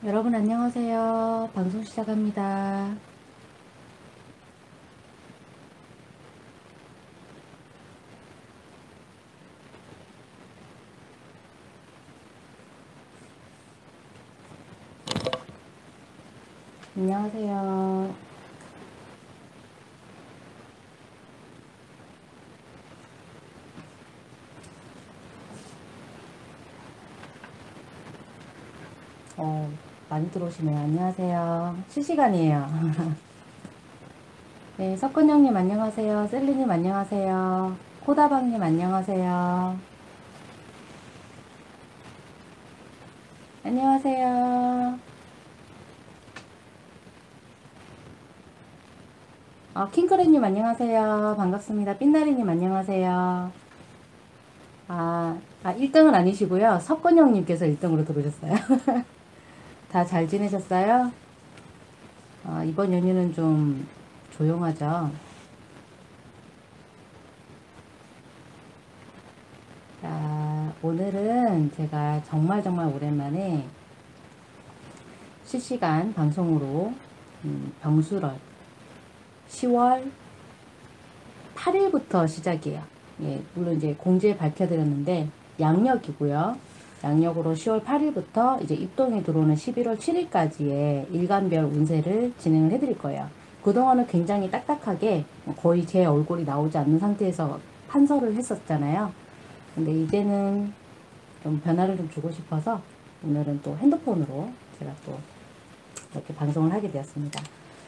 여러분 안녕하세요. 방송 시작합니다. 안녕하세요. 많이 들어오시네요. 안녕하세요. 실시간이에요. 네, 석근형님 안녕하세요. 셀리님 안녕하세요. 코다방님 안녕하세요. 안녕하세요. 킹크랩님 안녕하세요. 반갑습니다. 삔나리님 안녕하세요. 1등은 아니시고요. 석근형님께서 1등으로 들어오셨어요. 다 잘 지내셨어요? 이번 연휴는 좀 조용하죠. 자, 오늘은 제가 정말 오랜만에 실시간 방송으로 병수럴 10월 8일부터 시작이에요. 예, 물론 이제 공지에 밝혀드렸는데 양력이고요. 양력으로 10월 8일부터 이제 입동이 들어오는 11월 7일까지의 일간별 운세를 진행을 해드릴 거예요. 그동안은 굉장히 딱딱하게 거의 제 얼굴이 나오지 않는 상태에서 판서를 했었잖아요. 근데 이제는 좀 변화를 좀 주고 싶어서 오늘은 또 핸드폰으로 제가 또 이렇게 방송을 하게 되었습니다.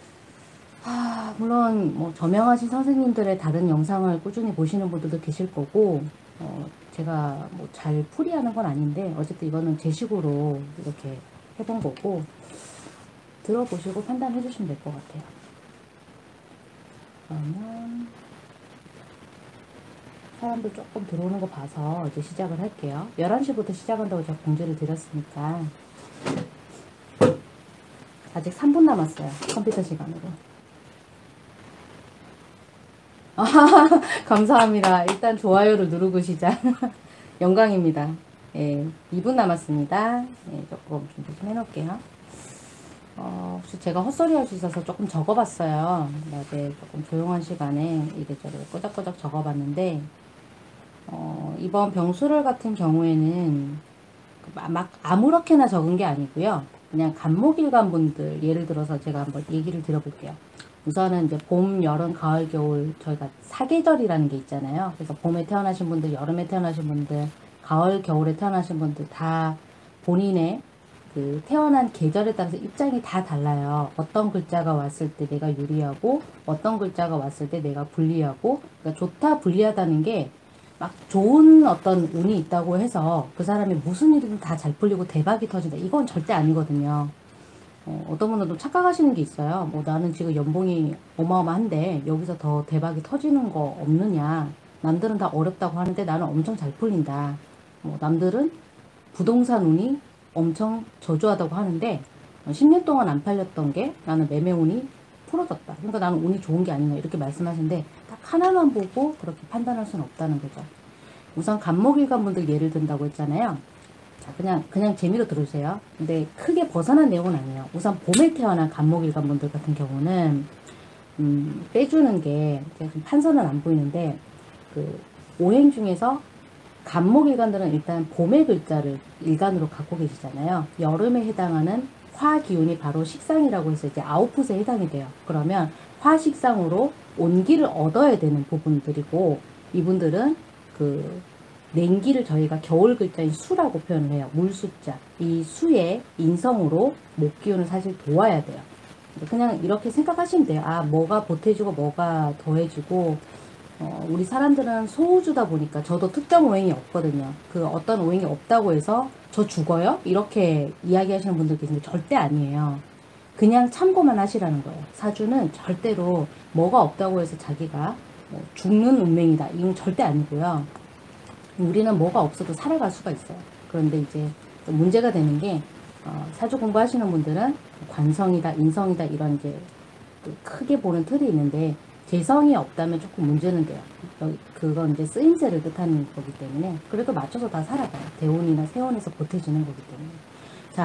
물론 뭐 저명하신 선생님들의 다른 영상을 꾸준히 보시는 분들도 계실 거고 제가 뭐 잘 풀이하는 건 아닌데 어쨌든 이거는 제 식으로 이렇게 해본 거고 들어보시고 판단해 주시면 될 것 같아요. 그러면 사람들 조금 들어오는 거 봐서 이제 시작을 할게요. 11시부터 시작한다고 제가 공지를 드렸으니까 아직 3분 남았어요. 컴퓨터 시간으로. 감사합니다. 일단 좋아요를 누르고 시작. 영광입니다. 예, 2분 남았습니다. 예, 조금 준비 좀 해놓을게요. 혹시 제가 헛소리 할 수 있어서 조금 적어봤어요. 낮에 조금 조용한 시간에 이래저래 꼬작꼬작 적어봤는데, 이번 병수럴 같은 경우에는 막 아무렇게나 적은 게 아니고요. 그냥 간목일관 분들, 예를 들어서 제가 한번 얘기를 드려볼게요. 우선은 이제 봄, 여름, 가을, 겨울 저희가 사계절이라는 게 있잖아요. 그래서 봄에 태어나신 분들, 여름에 태어나신 분들, 가을, 겨울에 태어나신 분들 다 본인의 그 태어난 계절에 따라서 입장이 다 달라요. 어떤 글자가 왔을 때 내가 유리하고 어떤 글자가 왔을 때 내가 불리하고, 그러니까 좋다 불리하다는 게 막 좋은 어떤 운이 있다고 해서 그 사람이 무슨 일이든 다 잘 풀리고 대박이 터진다, 이건 절대 아니거든요. 어떤 분들은 또 착각하시는 게 있어요. 뭐 나는 지금 연봉이 어마어마한데 여기서 더 대박이 터지는 거 없느냐. 남들은 다 어렵다고 하는데 나는 엄청 잘 풀린다. 뭐 남들은 부동산 운이 엄청 저조하다고 하는데 10년 동안 안 팔렸던 게 나는 매매 운이 풀어졌다. 그러니까 나는 운이 좋은 게 아닌가 이렇게 말씀하시는데 딱 하나만 보고 그렇게 판단할 수는 없다는 거죠. 우선 간목일관 분들 예를 든다고 했잖아요. 자, 그냥 재미로 들으세요. 근데 크게 벗어난 내용은 아니에요. 우선 봄에 태어난 간목일관 분들 같은 경우는, 빼주는 게, 제가 지금 판서는 안 보이는데, 그, 오행 중에서 간목일관들은 일단 봄의 글자를 일간으로 갖고 계시잖아요. 여름에 해당하는 화 기운이 바로 식상이라고 해서 이제 아웃풋에 해당이 돼요. 그러면 화식상으로 온기를 얻어야 되는 부분들이고, 이분들은 그 냉기를 저희가 겨울 글자인 수라고 표현을 해요. 물수자. 이 수의 인성으로 목 기운을 사실 도와야 돼요. 그냥 이렇게 생각하시면 돼요. 뭐가 보태지고 뭐가 더해지고, 우리 사람들은 소우주다 보니까 저도 특정 오행이 없거든요. 그 어떤 오행이 없다고 해서 저 죽어요? 이렇게 이야기하시는 분들 계신데 절대 아니에요. 그냥 참고만 하시라는 거예요. 사주는 절대로 뭐가 없다고 해서 자기가 죽는 운명이다, 이건 절대 아니고요. 우리는 뭐가 없어도 살아갈 수가 있어요. 그런데 이제 문제가 되는 게 사주 공부하시는 분들은 관성이다, 인성이다 이런 이제 크게 보는 틀이 있는데 재성이 없다면 조금 문제는 돼요. 그건 이제 쓰임새를 뜻하는 거기 때문에 그래도 맞춰서 다 살아가요. 대운이나 세운에서 보태주는 거기 때문에. 자,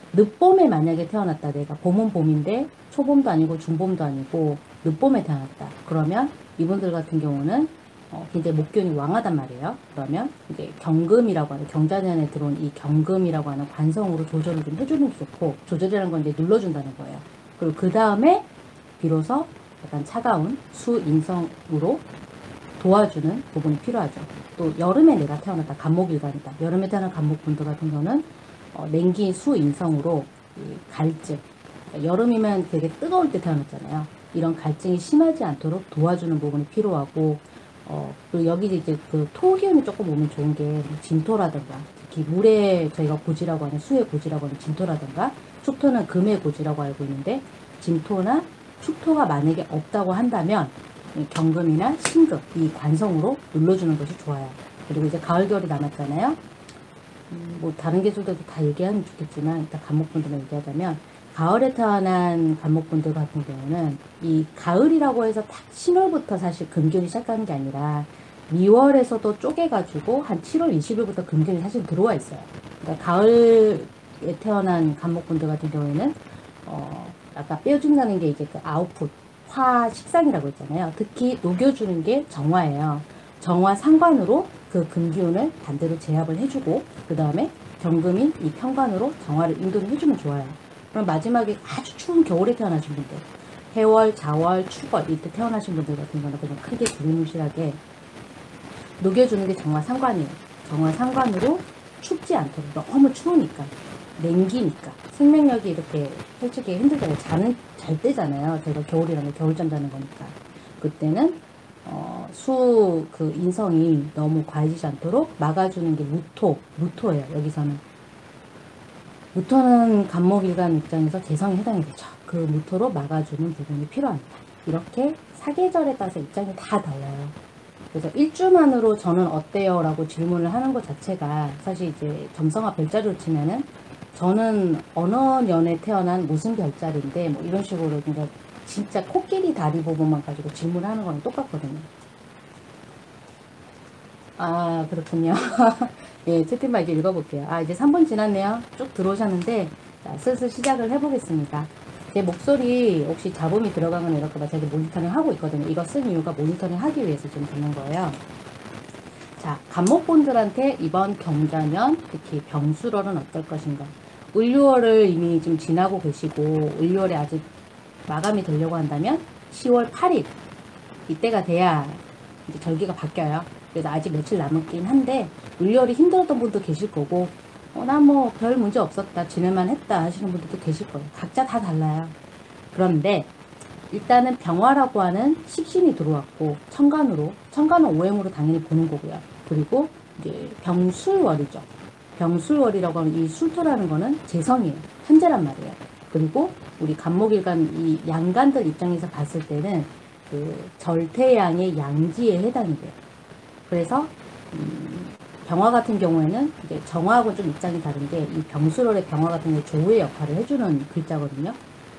늦봄에 만약에 태어났다. 내가 봄은 봄인데 초봄도 아니고 중봄도 아니고 늦봄에 태어났다. 그러면 이분들 같은 경우는 굉장히 목균이 왕하단 말이에요. 그러면 이제 경금이라고 하는 경자년에 들어온 이 경금이라고 하는 관성으로 조절을 좀 해주는 게 좋고, 조절이라는 건 이제 눌러준다는 거예요. 그리고 그 다음에 비로소 약간 차가운 수인성으로 도와주는 부분이 필요하죠. 또 여름에 내가 태어났다. 간목일간이다. 여름에 태어난 간목분들 같은 경우는 냉기 수인성으로 갈증, 그러니까 여름이면 되게 뜨거울 때 태어났잖아요. 이런 갈증이 심하지 않도록 도와주는 부분이 필요하고, 그리고 여기 이제 그 토기운이 조금 오면 좋은 게 진토라든가, 특히 물에 저희가 고지라고 하는 수의 고지라고 하는 진토라든가, 축토는 금의 고지라고 알고 있는데, 진토나 축토가 만약에 없다고 한다면 경금이나 신금 이 관성으로 눌러주는 것이 좋아요. 그리고 이제 가을 겨울이 남았잖아요. 뭐 다른 계절들도 다 얘기하면 좋겠지만 일단 간목분들만 얘기하자면, 가을에 태어난 간목분들 같은 경우는 이 가을이라고 해서 딱 10월부터 사실 금균이 시작하는 게 아니라 미월에서도 쪼개가지고 한 7월 20일부터 금균이 사실 들어와 있어요. 그러니까 가을에 태어난 간목분들 같은 경우에는 아까 빼어준다는 게 이제 그 아웃풋 화 식상이라고 했잖아요. 특히 녹여주는 게 정화예요. 정화 상관으로 그 금기운을 반대로 제압을 해주고, 그 다음에 경금인 이 편관으로 정화를 인도를 해주면 좋아요. 그럼 마지막에 아주 추운 겨울에 태어나신 분들, 해월, 자월, 추월 이때 태어나신 분들 같은 경우는 그냥 크게 두루뭉실하게 녹여주는 게 정화 상관이에요. 정화 상관으로 춥지 않도록, 너무 추우니까, 냉기니까 생명력이 이렇게 솔직히 힘들잖아요. 잘 때잖아요. 저희가 겨울이라면 겨울잠 자는 거니까. 그때는 그 인성이 너무 과해지지 않도록 막아주는 게 무토예요. 여기서는 무토는 간목일간 입장에서 재성에 해당이 되죠. 그 무토로 막아주는 부분이 필요합니다. 이렇게 사계절에 따라서 입장이 다 달라요. 그래서 일주만으로 저는 어때요? 라고 질문을 하는 것 자체가 사실 이제 점성화 별자리로 치면은 저는 어느 년에 태어난 무슨 별자리인데 뭐 이런 식으로, 그러니까 진짜 코끼리 다리 부분만 가지고 질문하는 거랑 똑같거든요. 아, 그렇군요. 예, 채팅방 이제 읽어볼게요. 아, 이제 3분 지났네요. 쭉 들어오셨는데, 자, 슬슬 시작을 해보겠습니다. 제 목소리 혹시 잡음이 들어가거나 이럴까봐 제가 모니터링 하고 있거든요. 이거 쓴 이유가 모니터링 하기 위해서 좀 듣는 거예요. 자, 간목분들한테 이번 경자년, 특히 병수월은 어떨 것인가. 을유월을 이미 좀 지나고 계시고, 을유월에 아직 마감이 되려고 한다면 10월 8일 이때가 돼야 이제 절기가 바뀌어요. 그래서 아직 며칠 남았긴 한데, 을열이 힘들었던 분도 계실 거고, 나 뭐 별 문제 없었다, 지낼만 했다 하시는 분들도 계실 거예요. 각자 다 달라요. 그런데 일단은 병화라고 하는 식신이 들어왔고, 천간은 오행으로 당연히 보는 거고요. 그리고 이제 병술월이죠. 병술월이라고 하는 이 술토라는 거는 재성이에요. 현재란 말이에요. 그리고 우리 간목일간 이 양간들 입장에서 봤을 때는 그 절태양의 양지에 해당이 돼요. 그래서 병화 같은 경우에는 이제 정화하고 좀 입장이 다른 게, 이 병술월의 병화 같은 경우 조의 역할을 해주는 글자거든요.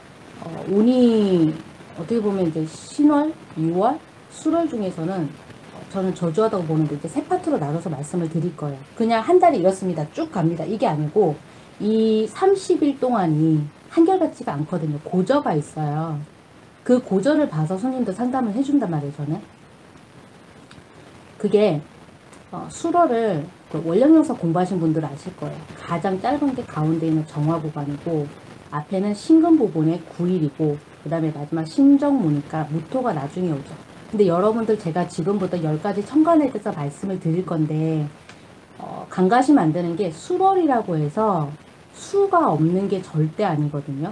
운이 어떻게 보면 이제 신월, 유월, 술월 중에서는 저는 저조하다고 보는데 이제 세 파트로 나눠서 말씀을 드릴 거예요. 그냥 한 달이 이렇습니다. 쭉 갑니다. 이게 아니고 이 30일 동안이 한결같지가 않거든요. 고저가 있어요. 그 고저를 봐서 손님도 상담을 해준단 말이에요. 저는 그게 수러를 그 원령영사 공부하신 분들은 아실 거예요. 가장 짧은 게 가운데 있는 정화 구간이고, 앞에는 신금 부분의 9일이고, 그 다음에 마지막 신정무니까 무토가 나중에 오죠. 근데 여러분들 제가 지금부터 10가지 천간에 대해서 말씀을 드릴 건데, 간과하시면 안 되는 게 수월이라고 해서 수가 없는 게 절대 아니거든요.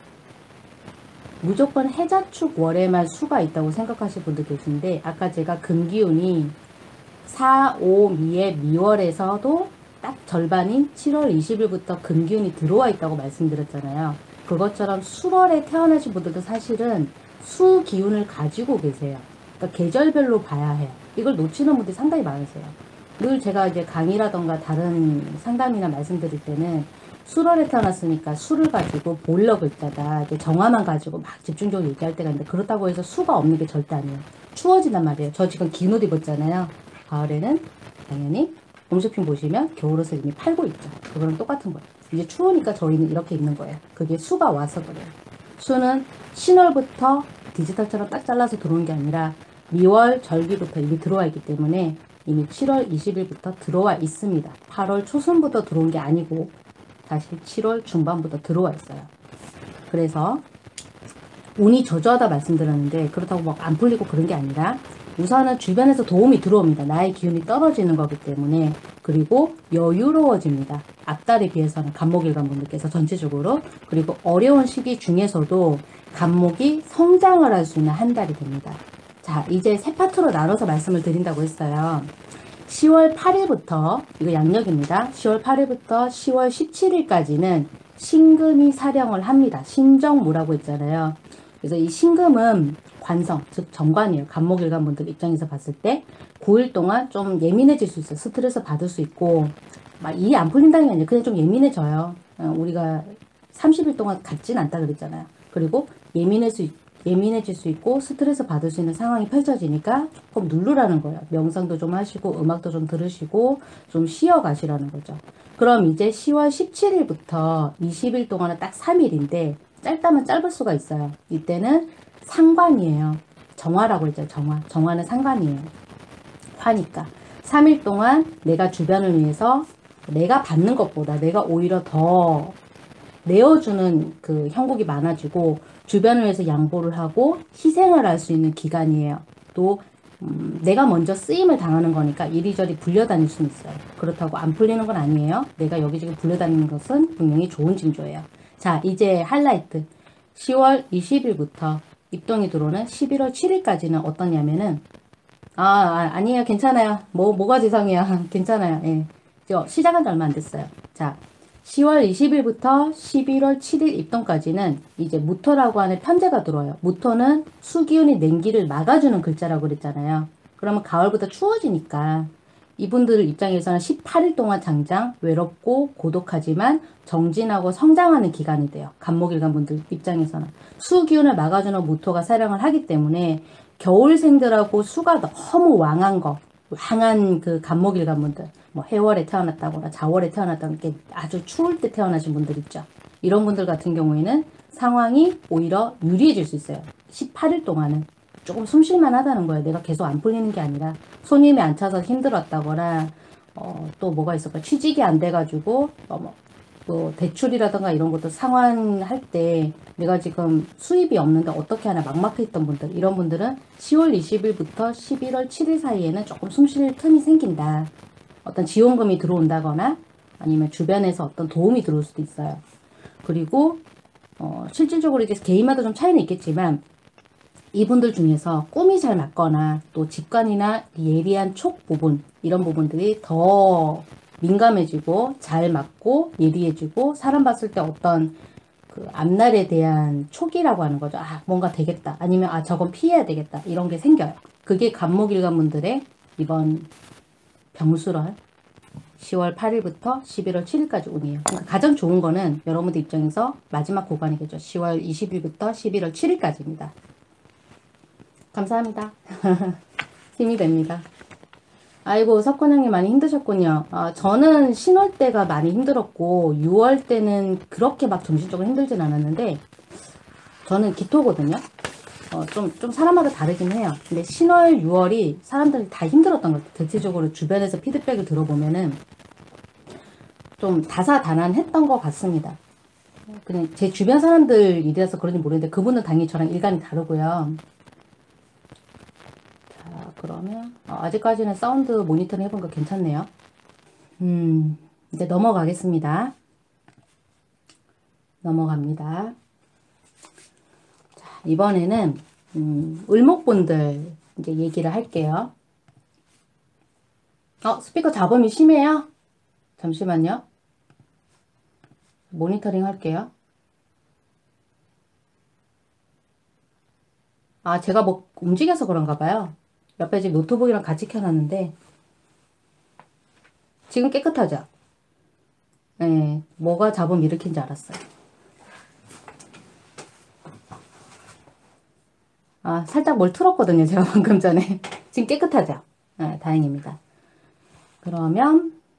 무조건 해자축 월에만 수가 있다고 생각하시는 분들 계신데, 아까 제가 금기운이 4, 5, 미의 미월에서도 딱 절반인 7월 20일부터 금기운이 들어와 있다고 말씀드렸잖아요. 그것처럼 수월에 태어나신 분들도 사실은 수 기운을 가지고 계세요. 그러니까 계절별로 봐야 해요. 이걸 놓치는 분들이 상당히 많으세요. 늘 제가 이제 강의라던가 다른 상담이나 말씀드릴 때는 수월에 태어났으니까 수를 가지고 보일러 글자다, 정화만 가지고 막 집중적으로 얘기할 때가 있는데, 그렇다고 해서 수가 없는 게 절대 아니에요. 추워진단 말이에요. 저 지금 긴 옷 입었잖아요. 가을에는 당연히 홈쇼핑 보시면 겨울옷을 이미 팔고 있죠. 그거랑 똑같은 거예요. 이제 추우니까 저희는 이렇게 입는 거예요. 그게 수가 와서 그래요. 수는 신월부터 디지털처럼 딱 잘라서 들어온 게 아니라 2월 절기부터 이미 들어와 있기 때문에 이미 7월 20일부터 들어와 있습니다. 8월 초순부터 들어온 게 아니고 사실 7월 중반부터 들어와 있어요. 그래서 운이 저조하다 말씀드렸는데 그렇다고 막 안 풀리고 그런 게 아니라 우선은 주변에서 도움이 들어옵니다. 나의 기운이 떨어지는 거기 때문에. 그리고 여유로워집니다. 앞달에 비해서는 간목일간 분들께서 전체적으로. 그리고 어려운 시기 중에서도 간목이 성장을 할 수 있는 한 달이 됩니다. 자, 이제 세 파트로 나눠서 말씀을 드린다고 했어요. 10월 8일부터, 이거 양력입니다. 10월 8일부터 10월 17일까지는 신금이 사령을 합니다. 신정무라고 했잖아요. 그래서 이 신금은 관성, 즉 정관이에요. 간목일간 분들 입장에서 봤을 때 9일 동안 좀 예민해질 수 있어요. 스트레스 받을 수 있고 막 일이 안 풀린다는 게 아니라 그냥 좀 예민해져요. 우리가 30일 동안 같진 않다 그랬잖아요. 그리고 예민해질 수 있고 스트레스 받을 수 있는 상황이 펼쳐지니까 조금 누르라는 거예요. 명상도 좀 하시고 음악도 좀 들으시고 좀 쉬어 가시라는 거죠. 그럼 이제 10월 17일부터 20일 동안은 딱 3일인데 짧다면 짧을 수가 있어요. 이때는 상관이에요. 정화라고 했죠. 정화. 정화는 상관이에요. 화니까. 3일 동안 내가 주변을 위해서 내가 받는 것보다 내가 오히려 더 내어주는 그 형국이 많아지고 주변을 위해서 양보를 하고 희생을 할 수 있는 기간이에요. 또 내가 먼저 쓰임을 당하는 거니까 이리저리 불려다닐 수는 있어요. 그렇다고 안 풀리는 건 아니에요. 내가 여기저기 불려다니는 것은 분명히 좋은 징조예요. 자, 이제 하이라이트. 10월 20일부터 입동이 들어오는 11월 7일까지는 어떠냐면은 아니에요. 괜찮아요. 뭐가 지성이야. 괜찮아요. 예. 시작한 지 얼마 안 됐어요. 자, 10월 20일부터 11월 7일 입동까지는 이제 무토라고 하는 편제가 들어와요. 무토는 수기운이 냉기를 막아주는 글자라고 그랬잖아요. 그러면 가을부터 추워지니까 이분들 입장에서는 18일 동안 장장 외롭고 고독하지만 정진하고 성장하는 기간이 돼요. 간목일간 분들 입장에서는 수기운을 막아주는 무토가 사령을 하기 때문에 겨울생들하고 수가 너무 왕한 그 간목일간 분들, 뭐 해월에 태어났다거나 자월에 태어났다거나 이렇게 아주 추울 때 태어나신 분들 있죠. 이런 분들 같은 경우에는 상황이 오히려 유리해질 수 있어요. 18일 동안은 조금 숨쉴만 하다는 거예요. 내가 계속 안 풀리는 게 아니라 손님이 안 차서 힘들었다거나 또 뭐가 있을까 취직이 안 돼가지고 뭐 대출이라든가 이런 것도 상환할 때 내가 지금 수입이 없는데 어떻게 하나 막막했던 분들, 이런 분들은 10월 20일부터 11월 7일 사이에는 조금 숨 쉴 틈이 생긴다. 어떤 지원금이 들어온다거나 아니면 주변에서 어떤 도움이 들어올 수도 있어요. 그리고 실질적으로 이게 개인마다 좀 차이는 있겠지만 이분들 중에서 꿈이 잘 맞거나 또 직관이나 예리한 촉 부분, 이런 부분들이 더 민감해지고 잘 맞고 예리해지고 사람 봤을 때 어떤 그 앞날에 대한 촉이라고 하는 거죠. 뭔가 되겠다. 아니면 저건 피해야 되겠다. 이런 게 생겨요. 그게 간목일간 분들의 이번 병수럴 10월 8일부터 11월 7일까지 운이에요. 그러니까 가장 좋은 거는 여러분들 입장에서 마지막 구간이겠죠. 10월 20일부터 11월 7일까지입니다. 감사합니다. 힘이 됩니다. 아이고, 석권 형님 많이 힘드셨군요. 저는 신월 때가 많이 힘들었고 6월 때는 그렇게 막 정신적으로 힘들진 않았는데 저는 기토거든요. 좀 사람마다 다르긴 해요. 근데 신월, 6월이 사람들이 다 힘들었던 것 같아요. 대체적으로 주변에서 피드백을 들어보면은 좀 다사다난했던 것 같습니다. 그냥 제 주변 사람들 일이라서 그런지 모르겠는데 그분은 당연히 저랑 일감이 다르고요. 자, 그러면 아직까지는 사운드 모니터링 해본 거 괜찮네요. 이제 넘어가겠습니다. 넘어갑니다. 자, 이번에는 을목분들 이제 얘기를 할게요. 스피커 잡음이 심해요? 잠시만요. 모니터링 할게요. 제가 뭐 움직여서 그런가 봐요. 옆에 지금 노트북이랑 같이 켜놨는데 지금 깨끗하죠? 네, 뭐가 잡음 일으킨 줄 알았어요. 살짝 뭘 틀었거든요. 제가 방금 전에. 지금 깨끗하죠? 네, 다행입니다. 그러면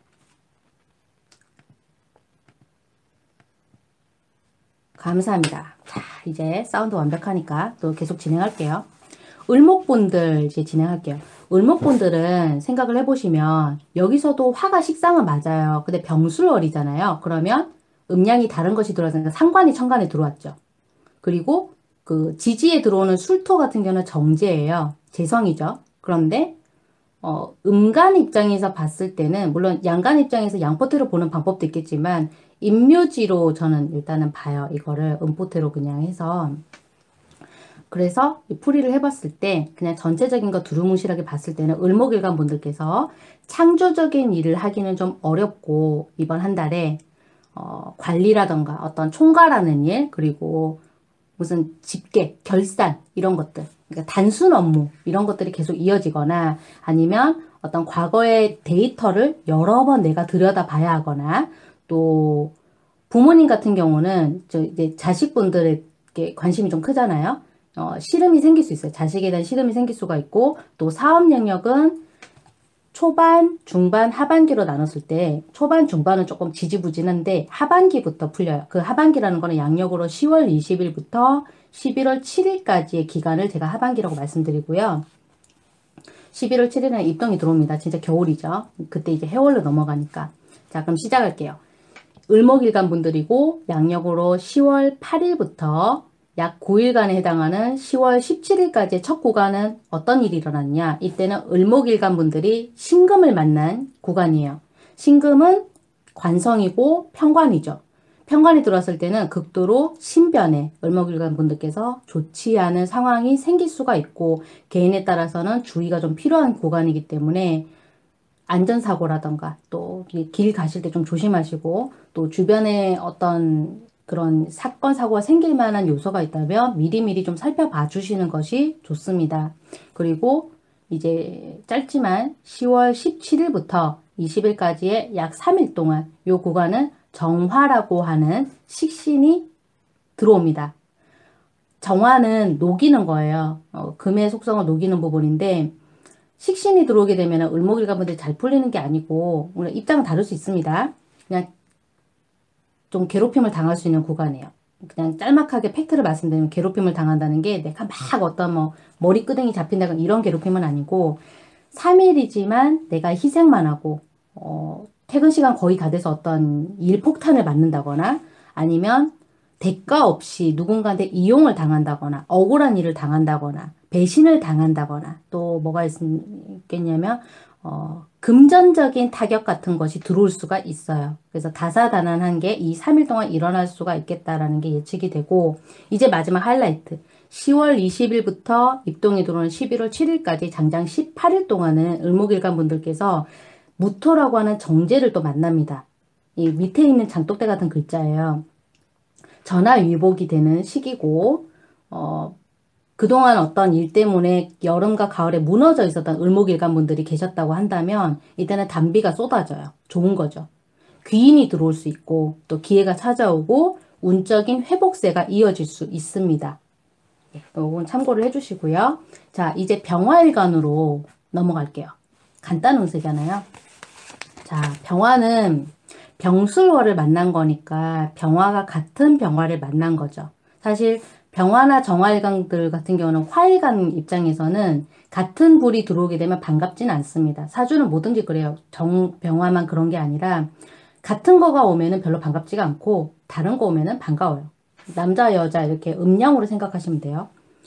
감사합니다. 자, 이제 사운드 완벽하니까 또 계속 진행할게요. 을목분들 이제 진행할게요. 을목분들은 생각을 해보시면 여기서도 화가 식상은 맞아요. 근데 병술월이잖아요. 그러면 음양이 다른 것이 들어왔으니까 상관이 천간에 들어왔죠. 그리고 그 지지에 들어오는 술토 같은 경우는 정제예요. 재성이죠. 그런데 음간 입장에서 봤을 때는 물론 양간 입장에서 양포태로 보는 방법도 있겠지만 임묘지로 저는 일단은 봐요. 이거를 음포태로 그냥 해서 그래서 풀이를 해봤을 때 그냥 전체적인 거 두루뭉실하게 봤을 때는 을목일간 분들께서 창조적인 일을 하기는 좀 어렵고 이번 한 달에 관리라던가 어떤 총괄하는 일 그리고 무슨 집계, 결산 이런 것들 그러니까 단순 업무 이런 것들이 계속 이어지거나 아니면 어떤 과거의 데이터를 여러 번 내가 들여다봐야 하거나 또 부모님 같은 경우는 이제 자식분들에게 관심이 좀 크잖아요. 씨름이 생길 수 있어요. 자식에 대한 씨름이 생길 수가 있고 또 사업 영역은 초반, 중반, 하반기로 나눴을 때 초반, 중반은 조금 지지부진한데 하반기부터 풀려요. 그 하반기라는 거는 양력으로 10월 20일부터 11월 7일까지의 기간을 제가 하반기라고 말씀드리고요. 11월 7일에는 입동이 들어옵니다. 진짜 겨울이죠. 그때 이제 해월로 넘어가니까. 자, 그럼 시작할게요. 을목일간 분들이고 양력으로 10월 8일부터 약 9일간에 해당하는 10월 17일까지의 첫 구간은 어떤 일이 일어났냐? 이때는 을목일간 분들이 신금을 만난 구간이에요. 신금은 관성이고 편관이죠. 편관이 들어왔을 때는 극도로 신변에 을목일간 분들께서 좋지 않은 상황이 생길 수가 있고 개인에 따라서는 주의가 좀 필요한 구간이기 때문에 안전사고라던가 또 길 가실 때 좀 조심하시고 또 주변에 어떤 그런 사건, 사고가 생길 만한 요소가 있다면 미리미리 좀 살펴봐 주시는 것이 좋습니다. 그리고 이제 짧지만 10월 17일부터 20일까지의 약 3일 동안 이 구간은 정화라고 하는 식신이 들어옵니다. 정화는 녹이는 거예요. 금의 속성을 녹이는 부분인데 식신이 들어오게 되면 을목일간 분들이 잘 풀리는 게 아니고 물론 입장은 다를 수 있습니다. 그냥 좀 괴롭힘을 당할 수 있는 구간이에요. 그냥 짤막하게 팩트를 말씀드리면 괴롭힘을 당한다는 게 내가 막 어떤 뭐 머리끄댕이 잡힌다거나 이런 괴롭힘은 아니고 3일이지만 내가 희생만 하고 퇴근 시간 거의 다 돼서 어떤 일폭탄을 맞는다거나 아니면 대가 없이 누군가한테 이용을 당한다거나 억울한 일을 당한다거나 배신을 당한다거나 또 뭐가 있겠냐면 금전적인 타격 같은 것이 들어올 수가 있어요. 그래서 다사다난한 게 이 3일 동안 일어날 수가 있겠다라는 게 예측이 되고 이제 마지막 하이라이트 10월 20일부터 입동이 들어오는 11월 7일까지 장장 18일 동안은 을목일간 분들께서 무토라고 하는 정제를 또 만납니다. 이 밑에 있는 장독대 같은 글자예요. 전화위복이 되는 시기고 그동안 어떤 일 때문에 여름과 가을에 무너져 있었던 을목일간 분들이 계셨다고 한다면 이때는 단비가 쏟아져요. 좋은 거죠. 귀인이 들어올 수 있고 또 기회가 찾아오고 운적인 회복세가 이어질 수 있습니다. 이건 참고를 해주시고요. 자, 이제 병화일간으로 넘어갈게요. 간단 운세잖아요. 자, 병화는 병술월을 만난 거니까 병화가 같은 병화를 만난 거죠. 사실 병화나 정화일간들 같은 경우는 화일간 입장에서는 같은 불이 들어오게 되면 반갑지는 않습니다. 사주는 뭐든지 그래요. 병화만 그런 게 아니라 같은 거가 오면은 별로 반갑지가 않고 다른 거 오면은 반가워요. 남자 여자 이렇게 음양으로 생각하시면 돼요.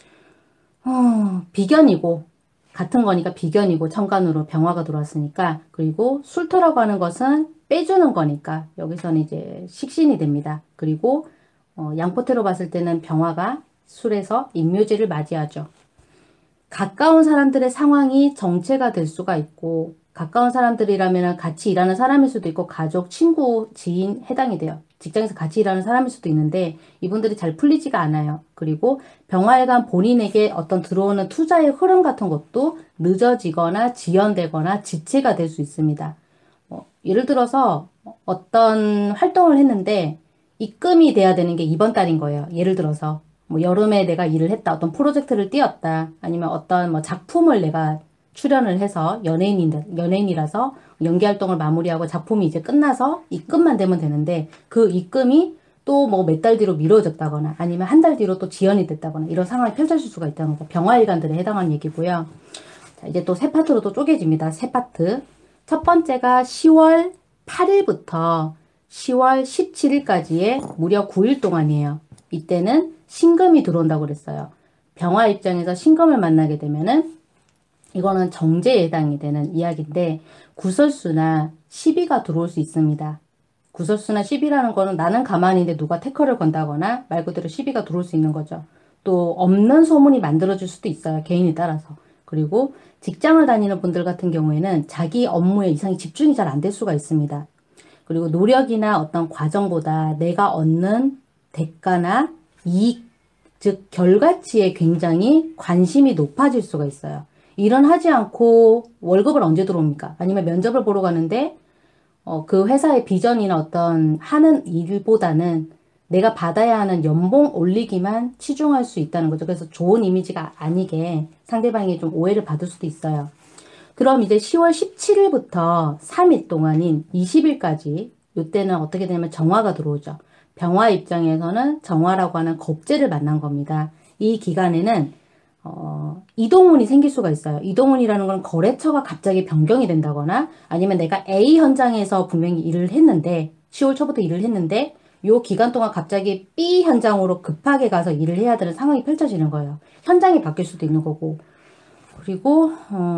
비견이고 같은 거니까 비견이고 천간으로 병화가 들어왔으니까 그리고 술토라고 하는 것은 빼주는 거니까 여기서는 이제 식신이 됩니다. 그리고 양포태로 봤을 때는 병화가 술에서 임묘지를 맞이하죠. 가까운 사람들의 상황이 정체가 될 수가 있고 가까운 사람들이라면 같이 일하는 사람일 수도 있고 가족, 친구, 지인 해당이 돼요. 직장에서 같이 일하는 사람일 수도 있는데 이분들이 잘 풀리지가 않아요. 그리고 병화일간 본인에게 어떤 들어오는 투자의 흐름 같은 것도 늦어지거나 지연되거나 지체가 될 수 있습니다. 예를 들어서 어떤 활동을 했는데 입금이 돼야 되는 게 이번 달인 거예요. 예를 들어서 뭐 여름에 내가 일을 했다. 어떤 프로젝트를 띄웠다. 아니면 어떤 뭐 작품을 내가 출연을 해서 연예인이라서 연기 활동을 마무리하고 작품이 이제 끝나서 입금만 되면 되는데 그 입금이 또 뭐 몇 달 뒤로 미뤄졌다거나 아니면 한 달 뒤로 또 지연이 됐다거나 이런 상황이 펼쳐질 수가 있다는 거죠. 병화일간들에 해당하는 얘기고요. 자, 이제 또 세 파트로 또 쪼개집니다. 세 파트. 첫 번째가 10월 8일부터 10월 17일까지의 무려 9일 동안이에요. 이때는 신금이 들어온다고 그랬어요. 병화 입장에서 신금을 만나게 되면은 이거는 정제에 해당이 되는 이야기인데 구설수나 시비가 들어올 수 있습니다. 구설수나 시비라는 거는 나는 가만히 있는데 누가 태클을 건다거나 말 그대로 시비가 들어올 수 있는 거죠. 또 없는 소문이 만들어질 수도 있어요. 개인에 따라서. 그리고 직장을 다니는 분들 같은 경우에는 자기 업무에 이상이 집중이 잘 안 될 수가 있습니다. 그리고 노력이나 어떤 과정보다 내가 얻는 대가나 이익, 즉 결과치에 굉장히 관심이 높아질 수가 있어요. 일은 하지 않고 월급을 언제 들어옵니까? 아니면 면접을 보러 가는데 그 회사의 비전이나 어떤 하는 일보다는 내가 받아야 하는 연봉 올리기만 치중할 수 있다는 거죠. 그래서 좋은 이미지가 아니게 상대방이 좀 오해를 받을 수도 있어요. 그럼 이제 10월 17일부터 3일 동안인 20일까지 이때는 어떻게 되냐면 정화가 들어오죠. 병화 입장에서는 정화라고 하는 겁재를 만난 겁니다. 이 기간에는 이동운이 생길 수가 있어요. 이동운이라는 건 거래처가 갑자기 변경이 된다거나 아니면 내가 A 현장에서 분명히 일을 했는데 10월 초부터 일을 했는데 요 기간 동안 갑자기 B 현장으로 급하게 가서 일을 해야 되는 상황이 펼쳐지는 거예요. 현장이 바뀔 수도 있는 거고 그리고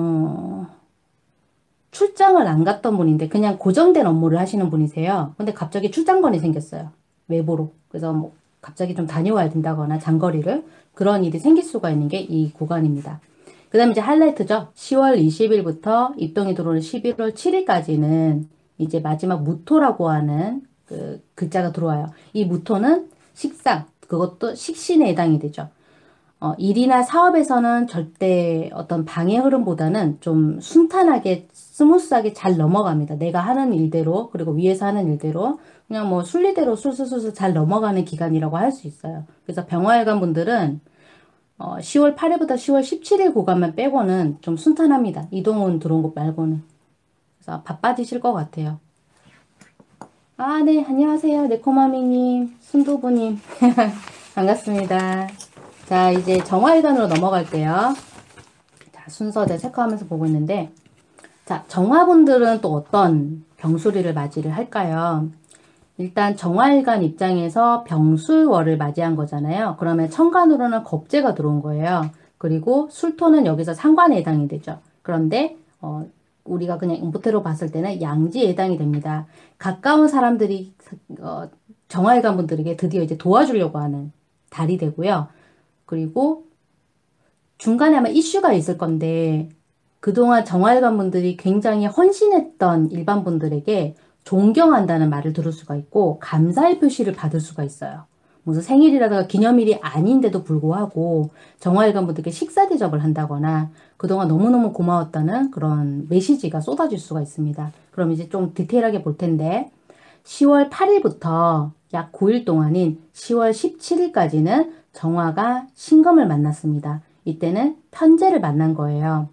출장을 안 갔던 분인데 그냥 고정된 업무를 하시는 분이세요. 근데 갑자기 출장건이 생겼어요. 외부로. 그래서 뭐 갑자기 좀 다녀와야 된다거나 장거리를 그런 일이 생길 수가 있는 게 이 구간입니다. 그 다음에 이제 하이라이트죠. 10월 20일부터 입동이 들어오는 11월 7일까지는 이제 마지막 무토라고 하는 그 글자가 들어와요. 이 무토는 식상, 그것도 식신에 해당이 되죠. 일이나 사업에서는 절대 어떤 방해 흐름보다는 좀 순탄하게 스무스하게 잘 넘어갑니다. 내가 하는 일대로 그리고 위에서 하는 일대로 그냥 뭐 순리대로 술술술술 잘 넘어가는 기간이라고 할 수 있어요. 그래서 병화일관 분들은 10월 8일부터 10월 17일 구간만 빼고는 좀 순탄합니다. 이동운 들어온 것 말고는. 그래서 바빠지실 것 같아요. 아, 네, 안녕하세요. 네코마미님, 순두부님. 반갑습니다. 자, 이제 정화일관으로 넘어갈게요. 자, 순서대로 체크하면서 보고 있는데, 자, 정화분들은 또 어떤 병수리를 맞이를 할까요? 일단 정화일관 입장에서 병술월을 맞이한 거잖아요. 그러면 천간으로는 겁재가 들어온 거예요. 그리고 술토는 여기서 상관에 해당이 되죠. 그런데 우리가 그냥 음부태로 봤을 때는 양지에 해당이 됩니다. 가까운 사람들이 정화일관 분들에게 드디어 이제 도와주려고 하는 달이 되고요. 그리고 중간에 아마 이슈가 있을 건데 그동안 정화일관 분들이 굉장히 헌신했던 일반 분들에게 존경한다는 말을 들을 수가 있고 감사의 표시를 받을 수가 있어요. 무슨 생일이라든가 기념일이 아닌데도 불구하고 정화일관 분들께 식사 대접을 한다거나 그동안 너무너무 고마웠다는 그런 메시지가 쏟아질 수가 있습니다. 그럼 이제 좀 디테일하게 볼 텐데 10월 8일부터 약 9일 동안인 10월 17일까지는 정화가 신금을 만났습니다. 이때는 편재를 만난 거예요.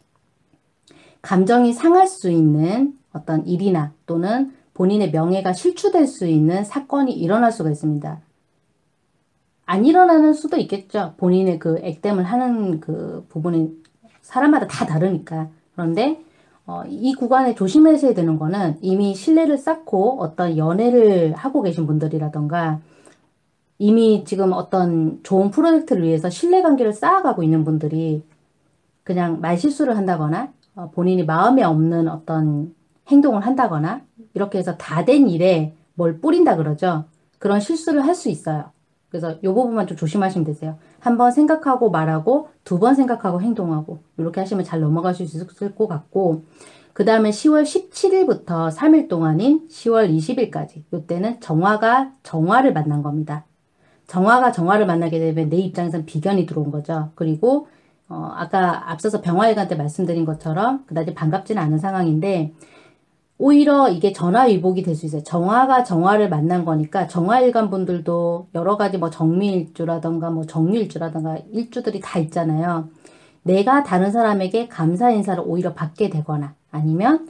감정이 상할 수 있는 어떤 일이나 또는 본인의 명예가 실추될 수 있는 사건이 일어날 수가 있습니다. 안 일어나는 수도 있겠죠. 본인의 그 액땜을 하는 그 부분이 사람마다 다 다르니까. 그런데 이 구간에 조심하셔야 되는 거는 이미 신뢰를 쌓고 어떤 연애를 하고 계신 분들이라던가 이미 지금 어떤 좋은 프로젝트를 위해서 신뢰관계를 쌓아가고 있는 분들이 그냥 말실수를 한다거나 본인이 마음에 없는 어떤 행동을 한다거나 이렇게 해서 다 된 일에 뭘 뿌린다 그러죠. 그런 실수를 할 수 있어요. 그래서 이 부분만 좀 조심하시면 되세요. 한 번 생각하고 말하고 두 번 생각하고 행동하고 이렇게 하시면 잘 넘어가실 수 있을 것 같고 그 다음에 10월 17일부터 3일 동안인 10월 20일까지 이때는 정화가 정화를 만난 겁니다. 정화가 정화를 만나게 되면 내 입장에서는 비견이 들어온 거죠. 그리고 아까 앞서서 병화일관 때 말씀드린 것처럼 그다지 반갑지는 않은 상황인데 오히려 이게 전화위복이 될 수 있어요. 정화가 정화를 만난 거니까 정화일관 분들도 여러 가지 뭐 정미일주라던가 뭐 정유일주라던가 일주들이 다 있잖아요. 내가 다른 사람에게 감사 인사를 오히려 받게 되거나 아니면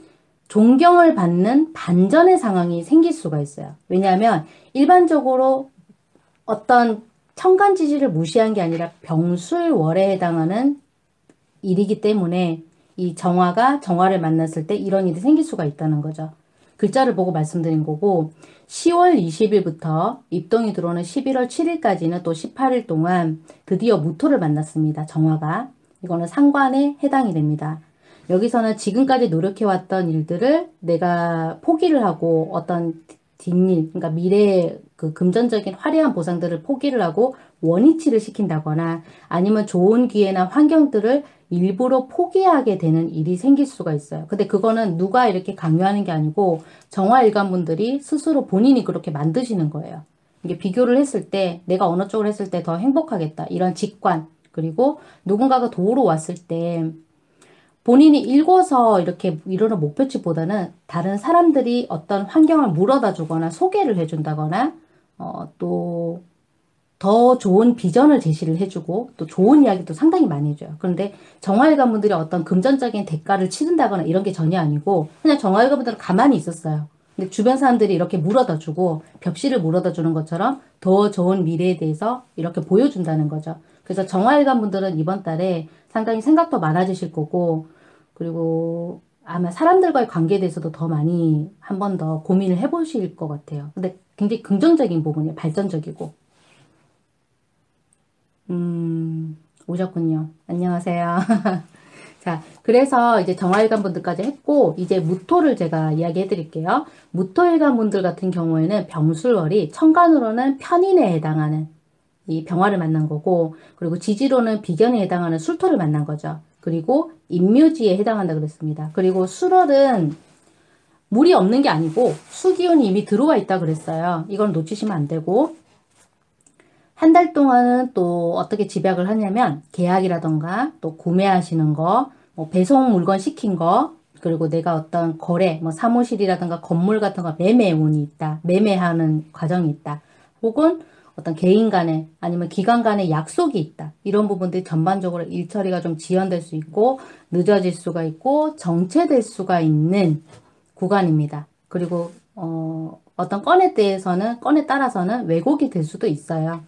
존경을 받는 반전의 상황이 생길 수가 있어요. 왜냐하면 일반적으로 어떤 천간지지를 무시한 게 아니라 병술월에 해당하는 일이기 때문에 이 정화가 정화를 만났을 때 이런 일이 생길 수가 있다는 거죠. 글자를 보고 말씀드린 거고 10월 20일부터 입동이 들어오는 11월 7일까지는 또 18일 동안 드디어 무토를 만났습니다. 정화가. 이거는 상관에 해당이 됩니다. 여기서는 지금까지 노력해왔던 일들을 내가 포기를 하고 어떤 뒷일, 그러니까 미래의 그 금전적인 화려한 보상들을 포기를 하고 원위치를 시킨다거나 아니면 좋은 기회나 환경들을 일부러 포기하게 되는 일이 생길 수가 있어요. 근데 그거는 누가 이렇게 강요하는 게 아니고 정화일관분들이 스스로 본인이 그렇게 만드시는 거예요. 이게 비교를 했을 때 내가 어느 쪽을 했을 때 더 행복하겠다. 이런 직관 그리고 누군가가 도우러 왔을 때 본인이 읽어서 이렇게 이루는 목표치보다는 다른 사람들이 어떤 환경을 물어다 주거나 소개를 해준다거나 또 더 좋은 비전을 제시를 해주고 또 좋은 이야기도 상당히 많이 해줘요. 그런데 정화일관분들이 어떤 금전적인 대가를 치른다거나 이런 게 전혀 아니고 그냥 정화일관분들은 가만히 있었어요. 근데 주변 사람들이 이렇게 물어다 주고 벽시를 물어다 주는 것처럼 더 좋은 미래에 대해서 이렇게 보여준다는 거죠. 그래서 정화일관분들은 이번 달에 상당히 생각도 많아지실 거고 그리고 아마 사람들과의 관계에 대해서도 더 많이 한 번 더 고민을 해보실 것 같아요. 근데 굉장히 긍정적인 부분이에요. 발전적이고. 오셨군요. 안녕하세요. 자, 그래서 이제 정화일관 분들까지 했고, 이제 무토를 제가 이야기해 드릴게요. 무토일관 분들 같은 경우에는 병술월이 천간으로는 편인에 해당하는 이 병화를 만난 거고, 그리고 지지로는 비견에 해당하는 술토를 만난 거죠. 그리고 임묘지에 해당한다 그랬습니다. 그리고 술월은 물이 없는 게 아니고 수기운이 이미 들어와 있다 그랬어요. 이건 놓치시면 안 되고, 한 달 동안은 또 어떻게 집약을 하냐면 계약이라던가 또 구매하시는 거, 뭐 배송 물건 시킨 거, 그리고 내가 어떤 거래, 뭐 사무실이라든가 건물 같은 거 매매 운이 있다. 매매하는 과정이 있다. 혹은 어떤 개인 간에 아니면 기관 간에 약속이 있다. 이런 부분들이 전반적으로 일 처리가 좀 지연될 수 있고 늦어질 수가 있고 정체될 수가 있는 구간입니다. 그리고 어떤 건에 대해서는 건에 따라서는 왜곡이 될 수도 있어요.